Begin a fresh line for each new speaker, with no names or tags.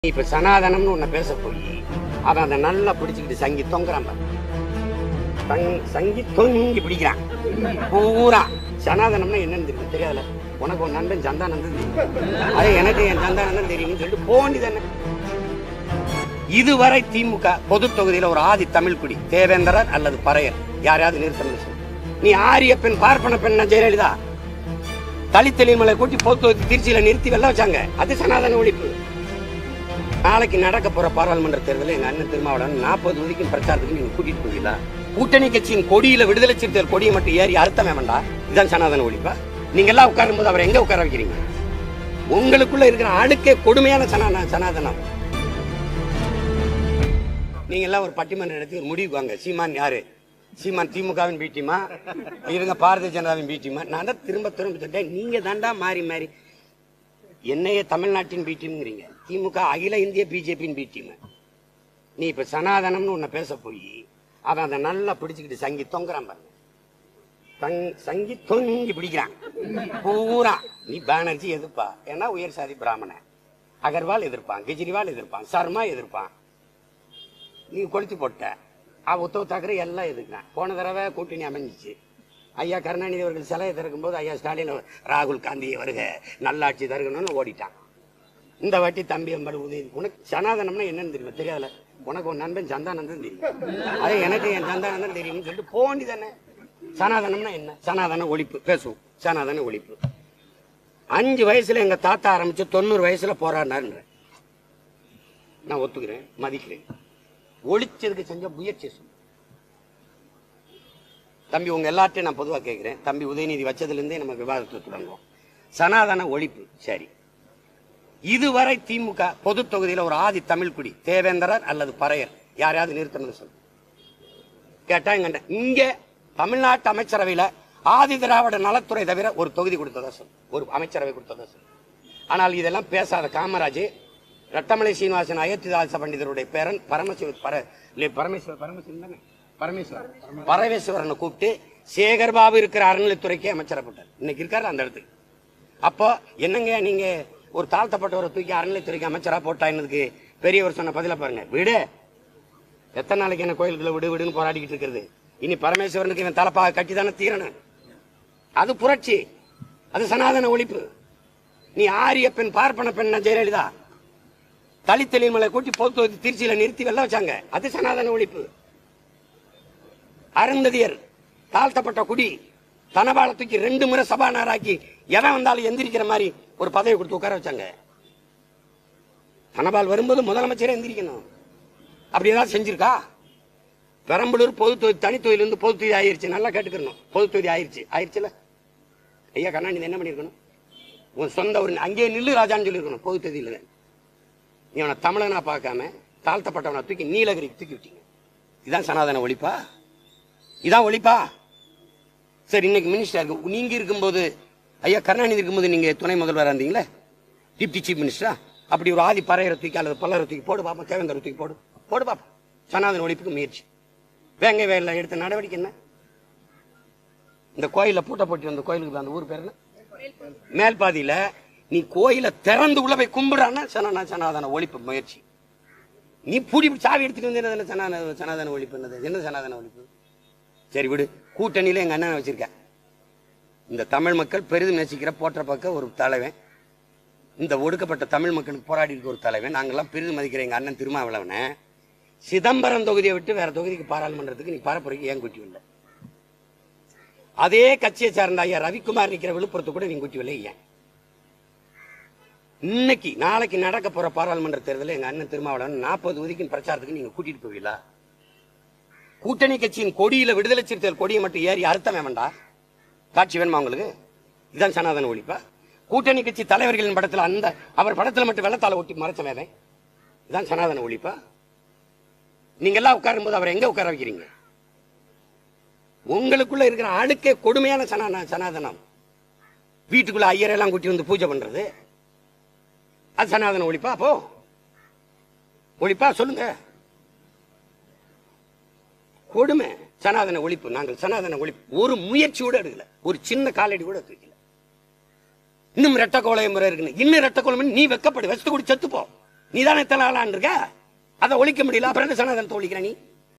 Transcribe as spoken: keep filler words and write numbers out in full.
இப்ப சனாதனம்னு ஒண்ணு பேச போய் அவன் அதை நல்லா பிடிச்சுக்கிட்டு சங்கி தொங்குறான். சங்கி தொங்கி பிடிக்கிறான் பூரா. சனாதனம்னா என்னன்னு தெரியும் தெரியாதுல. உனக்கு ஒரு நண்பன் சந்தானந்தன் தெரியும், அதே எனக்கு என் சந்தானந்தன் தெரியும்னு சொல்லிட்டு போண்டி தானே. இதுவரை திமுக பொது தொகுதியில ஒரு ஆதி தமிழ் குடி தேவேந்திரர் அல்லது பறையர் யாரையாவது நிறுத்தணும் சொல்லு. நீ ஆரிய பெண் பார்ப்பன பெண் ஜெயலலிதா தலித்தெளிமலை கூட்டி பொது தொகுதி திருச்சியில நிறுத்தி வெள்ள வச்சாங்க. அது சனாதன ஒழிப்பு. நாளைக்கு நடக்க போற பாராளுமன்ற தேர்தலில் எங்க அண்ணன் திருமாவளவன் நாற்பது தொகுதிக்கும் பிரச்சாரத்துக்கு நீங்க கூட்டிட்டு போவீங்களா? கூட்டணி கட்சியின் கொடியில விடுதலை சிறுத்தைகள் கொடியை மட்டும் ஏறி அறுத்தமே வேண்டாம். இதுதான் சனாதன ஒழிப்பா? நீங்க எல்லாம் உட்காரும் போது அவரை எங்க உட்கார வைக்கிறீங்க? உங்களுக்குள்ள இருக்கிற அடுக்கே கொடுமையான சனாதன சனாதனம். நீங்க எல்லாம் ஒரு பட்டிமன்ற இடத்துக்கு ஒரு முடிவுக்கு வாங்க. சீமான் யாரு? சீமான் திமுகவின் பீட்டிமா, இருங்க பாரதிய ஜனதாவின் பீட்டிமா? நான் தான் திரும்ப திரும்ப சொல்லிட்டேன், நீங்க தாண்டா மாறி மாறி என்னையே தமிழ்நாட்டின் பி டீம்ங்கிறீங்க, திமுக அகில இந்திய பிஜேபியின் பி டீம். நீ இப்ப சனாதனம்னு ஒண்ணு பேச போய் அவன் அதை நல்லா பிடிச்சுக்கிட்டு சங்கி தொங்குறான் பாருங்க. சங்கி தொங்கி பிடிக்கிறான் பூரா. நீ பானர்ஜி எதிர்ப்பா, ஏன்னா உயர் சாதி பிராமணன். அகர்வால் எதிர்ப்பான், கெஜ்ரிவால் எதிர்ப்பான், சர்மா எதிர்ப்பான். நீ கொளுத்தி போட்ட. அவ உத்தவ் தாக்கரே எல்லாம் எதிர்க்கிறான். போன தடவை கூட்டணி அமைஞ்சிச்சு. ஐயா கருணாநிதி அவர்கள் சிலையை திறக்கும் போது ஐயா ஸ்டாலின் ராகுல் காந்தியை வருக நல்லாட்சி தருகணும்னு ஓடிட்டான். இந்த வாட்டி தம்பி அம்பர் உதவி. உனக்கு சனாதனம்னா என்னன்னு தெரியும் தெரியாதுல. உனக்கு ஒரு நண்பன் சந்தானந்தன் தெரியும், அதே எனக்கு என் சந்தானந்தன் தெரியும்னு சொல்லிட்டு போண்டி தானே. சனாதனம்னா என்ன? சனாதன ஒழிப்பு பேசுவோம். சனாதன ஒழிப்பு. அஞ்சு வயசுல எங்க தாத்தா ஆரம்பிச்சு தொண்ணூறு வயசுல போராடினாருன்ற நான் ஒத்துக்கிறேன், மதிக்கிறேன். ஒழிச்சதுக்கு செஞ்ச முயற்சி சொல்லு தம்பி. உங்க எல்லாத்தையும் நான் பொதுவாக கேட்கிறேன். தம்பி உதயநிதி வச்சதுலேருந்தே நம்ம விவாதத்தை தொடங்குவோம். சனாதன ஒழிப்பு சரி. இதுவரை திமுக பொது தொகுதியில ஒரு ஆதி தமிழ் குடி தேவேந்திரர் அல்லது பறையர் யாரையாவது நிறுத்தணும் சொல்லு. கேட்டா இங்க இங்க தமிழ்நாட்டு அமைச்சரவையில ஆதி திராவிட நலத்துறை தவிர ஒரு தொகுதி கொடுத்ததா சொல்லு, ஒரு அமைச்சரவை கொடுத்ததா சொல்லு. ஆனால் இதெல்லாம் பேசாத காமராஜ் ரட்டமலை சீனிவாசன் அயோத்திதாச பண்டிதருடைய பேரன் பரமசிவ பரமேஸ்வர் பரமசிவன் தானே பரமேஸ்வரன் பரமேஸ்வரனை கூப்பிட்டு சேகர்பாபு இருக்கிற அறநிலைத்துறைக்கு அமைச்சரப்பட்டார். இன்னைக்கு இருக்காரு அந்த இடத்துக்கு. அப்போ என்னங்க நீங்க ஒரு தாழ்த்தப்பட்டவரை தூக்கி அறநிலைத்துறைக்கு அமைச்சரா போட்டாயினதுக்கு பெரியவர் சொன்ன பதில பாருங்க. விடு, எத்தனை நாளைக்கு என்ன கோயிலுக்குள்ள விடு விடுன்னு போராடிக்கிட்டு இருக்கிறது? இனி பரமேஸ்வரனுக்கு இவன் தலைப்பாக கட்டி தானே தீரணும். அது புரட்சி, அது சனாதன ஒழிப்பு. நீ ஆரிய பெண் பார்ப்பன பெண் ஜெயலலிதா தலித்தெளிமலை கூட்டி பொது தொகுதி திருச்சியில நிறுத்தி வெள்ள வச்சாங்க. அது சனாதன ஒழிப்பு. அருந்ததியர் தாழ்த்தப்பட்ட குடி தனபாலத்துக்கு ரெண்டு முறை சபாநாயகராக்கி எவன் வந்தாலும் எந்திரிக்கிற மாதிரி ஒரு பதவி கொடுத்து உட்கார வச்சாங்க. தனபால் வரும்போது முதலமைச்சரே எந்திரிக்கணும். அப்படி ஏதாவது செஞ்சிருக்கா? பெரம்பலூர் பொது தொகுதி தனி தொகுதியிலிருந்து பொது தொகுதி ஆயிருச்சு. நல்லா கேட்டுக்கணும். பொது தொகுதி ஆயிருச்சு ஆயிருச்சுல. ஐயா கருணாநிதி என்ன பண்ணிருக்கணும்? உன் சொந்த ஒரு அங்கேயே நில்லு ராஜான்னு சொல்லியிருக்கணும். பொது தொகுதியில இவனை தமிழனா பார்க்காம தாழ்த்தப்பட்டவனை தூக்கி நீலகிரிக்கு தூக்கி விட்டீங்க. இதுதான் சனாதன ஒழிப்பா? இதான் ஒழிப்பா? சரி, இன்னைக்கு மினிஸ்டர் இருக்கு. நீங்க இருக்கும்போது ஐயா கருணாநிதி இருக்கும்போது நீங்க துணை முதல்வராக இருந்தீங்களே, டிப்டி சீஃப் மினிஸ்டரா. அப்படி ஒரு ஆதி பறையரை தூக்கி அல்லது பல்லரை தூக்கி போடு பாப்பா, தேவேந்தரை தூக்கி போடு போடு பாப்பா. சனாதன ஒழிப்புக்கு முயற்சி. வேங்கை வயலில் எடுத்த நடவடிக்கை என்ன? இந்த கோயில பூட்ட போட்டு வந்த கோயிலுக்கு அந்த ஊர் பேர் என்ன? மேல்பாதியில நீ கோயில திறந்து உள்ள போய் கும்பிடுறான்னா சனா சனாதன ஒழிப்பு முயற்சி. நீ பூடி சாவி எடுத்துட்டு வந்து சனாதன சனாதன ஒழிப்பு என்னது? என்ன சனாதன ஒழிப்பு? சரி விடு. கூட்டணியில எங்க அண்ணன் வச்சிருக்க. இந்த தமிழ் மக்கள் பெரிதும் நேசிக்கிற போற்ற பக்க ஒரு தலைவன், இந்த ஒடுக்கப்பட்ட தமிழ் மக்களுக்கு போராடி இருக்க ஒரு தலைவன், நாங்கெல்லாம் பெரிதும் மதிக்கிற எங்க அண்ணன் திருமாவளவனை சிதம்பரம் தொகுதியை விட்டு வேற தொகுதிக்கு பாராளுமன்றத்துக்கு நீ பரப்புரைக்கு ஏன் கூட்டி வரல? அதே கட்சியை சார்ந்த ஐயா ரவிக்குமார் நிற்கிற விழுப்புரத்து கூட நீங்க கூட்டி வரல ஏன்? இன்னைக்கு நாளைக்கு நடக்க போற பாராளுமன்ற தேர்தலில் எங்க அண்ணன் திருமாவளவன் நாற்பது தொகுதிக்கும் பிரச்சாரத்துக்கு நீங்க கூட்டிட்டு போவீங்களா? கூட்டணி கட்சியின் கொடியில விடுதலை சிறுத்தைகள் கொடியை மட்டும் ஏறி அறுத்தமே வேண்டாம். காட்சி வேணுமா உங்களுக்கு? இதுதான் சனாதன ஒழிப்பா? கூட்டணி கட்சி தலைவர்களின் படத்தில் அந்த அவர் படத்தில் மட்டும் வெள்ளத்தால ஒட்டி மறைச்ச வேலை இதுதான் சனாதன ஒழிப்பா? நீங்க எல்லாம் உட்காரும் போது அவரை எங்க உட்கார வைக்கிறீங்க? உங்களுக்குள்ள இருக்கிற அடுக்கே கொடுமையான சனாதன சனாதனம். வீட்டுக்குள்ள ஐயரெல்லாம் கூட்டி வந்து பூஜை பண்றது அது சனாதன ஒழிப்பா? அப்போ ஒழிப்பா சொல்லுங்க. கொடுமை சனாதன ஒழிப்பு. நாங்கள் சனாதன ஒழிப்பு ஒரு முயற்சி கூட எடுக்கல, ஒரு சின்ன காலடி கூட தூக்கல. இன்னும் ரெட்ட கோலை முறை இருக்கு. இன்னும் ரெட்ட கோலை நீ வெக்கப்படு, வசத்து கூட செத்துப்போ. நீ தானே இத்தனை ஆளான் இருக்க, அதை ஒழிக்க முடியல, அப்புறம் என்ன சனாதனத்தை ஒழிக்கிற நீ?